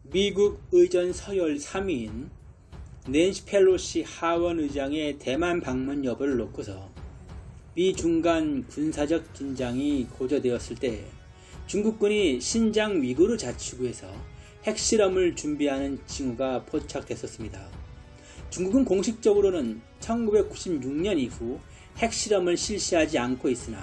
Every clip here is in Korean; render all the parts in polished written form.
미국 의전 서열 3위인 낸시 펠로시 하원 의장의 대만 방문 여부를 놓고서 미 간 군사적 긴장이 고조되었을 때 중국군이 신장 위구르 자치구에서 핵실험을 준비하는 징후가 포착됐었습니다. 중국은 공식적으로는 1996년 이후 핵실험을 실시하지 않고 있으나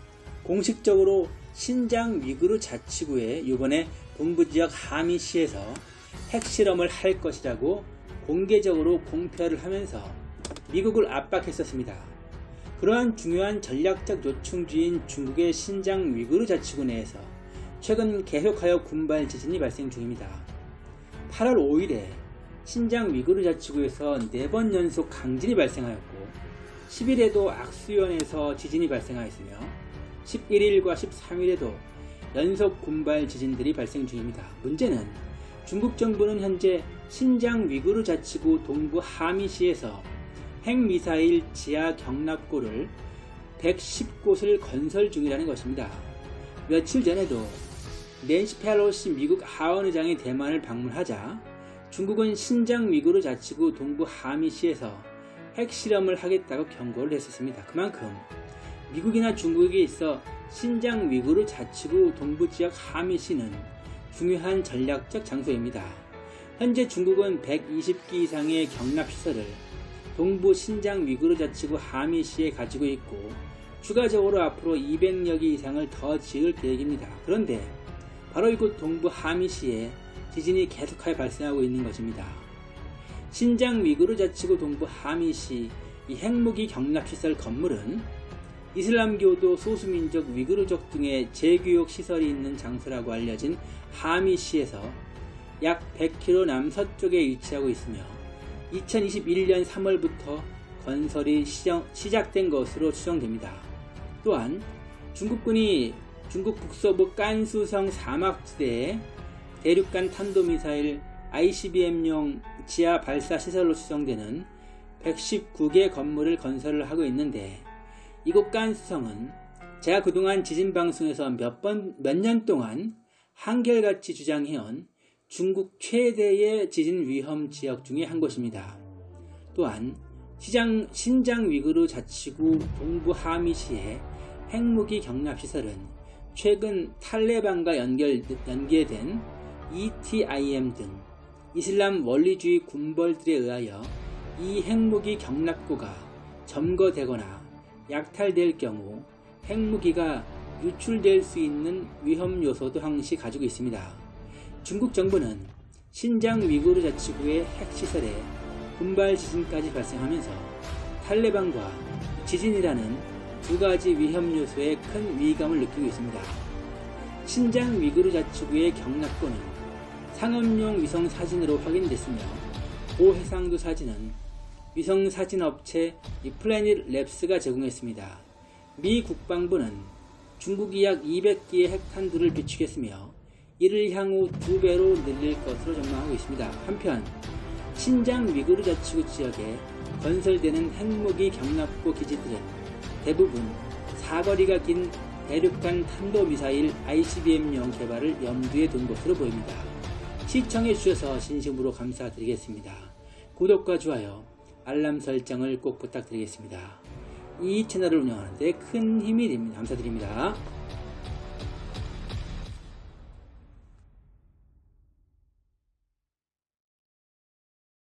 공식적으로 신장 위구르 자치구의 이번에 동부지역 하미시에서 핵실험을 할 것이라고 공개적으로 공표를 하면서 미국을 압박했었습니다. 그러한 중요한 전략적 요충지인 중국의 신장 위구르 자치구 내에서 최근 계속하여 군발 지진이 발생 중입니다. 8월 5일에 신장 위구르 자치구에서 4번 연속 강진이 발생하였고 10일에도 악수연에서 지진이 발생하였으며 11일과 13일에도 연속 군발 지진들이 발생 중입니다. 문제는 중국 정부는 현재 신장 위구르 자치구 동부 하미시에서 핵미사일 지하 경납고를 110곳을 건설 중이라는 것입니다. 며칠 전에도 낸시 펠로시 미국 하원의장이 대만을 방문하자 중국은 신장 위구르 자치구 동부 하미시에서 핵실험을 하겠다고 경고를 했었습니다. 그만큼 미국이나 중국에 있어 신장 위구르 자치구 동부지역 하미시는 중요한 전략적 장소입니다. 현재 중국은 120기 이상의 경납시설을 동부 신장 위구르 자치구 하미시에 가지고 있고 추가적으로 앞으로 200여 개 이상을 더 지을 계획입니다. 그런데 바로 이곳 동부 하미시에 지진이 계속하여 발생하고 있는 것입니다. 신장 위구르 자치구 동부 하미시 이 핵무기 경납시설 건물은 이슬람교도 소수민족 위구르족 등의 재교육 시설이 있는 장소라고 알려진 하미시에서 약 100km 남서쪽에 위치하고 있으며 2021년 3월부터 건설이 시작된 것으로 추정됩니다. 또한 중국군이 중국 북서부 깐수성 사막지대에 대륙간 탄도미사일 ICBM용 지하 발사 시설로 추정되는 119개 건물을 건설을 하고 있는데 이곳 깐수성은 제가 그동안 지진 방송에서 몇 년 동안 한결같이 주장해온 중국 최대의 지진 위험 지역 중에 한 곳입니다. 또한 신장 위구르 자치구 동부 하미시의 핵무기 경납시설은 최근 탈레반과 연계된 ETIM 등 이슬람 원리주의 군벌들에 의하여 이 핵무기 경납고가 점거되거나 약탈될 경우 핵무기가 유출될 수 있는 위험 요소도 항시 가지고 있습니다. 중국 정부는 신장 위구르 자치구의 핵시설에 군발 지진까지 발생하면서 탈레반과 지진이라는 두 가지 위험 요소에 큰 위기감을 느끼고 있습니다. 신장 위구르 자치구의 경납고는 상업용 위성 사진으로 확인됐으며 고해상도 사진은 위성 사진 업체 플래닛 랩스가 제공했습니다. 미 국방부는 중국이 약 200기의 핵탄두를 비축했으며 이를 향후 2배로 늘릴 것으로 전망하고 있습니다. 한편 신장 위구르 자치구 지역에 건설되는 핵무기 경납고 기지들은 대부분 사거리가 긴 대륙간 탄도미사일 ICBM용 개발을 염두에 둔 것으로 보입니다. 시청해주셔서 진심으로 감사드리겠습니다. 구독과 좋아요, 알람 설정을 꼭 부탁드리겠습니다. 이 채널을 운영하는 데 큰 힘이 됩니다. 감사드립니다.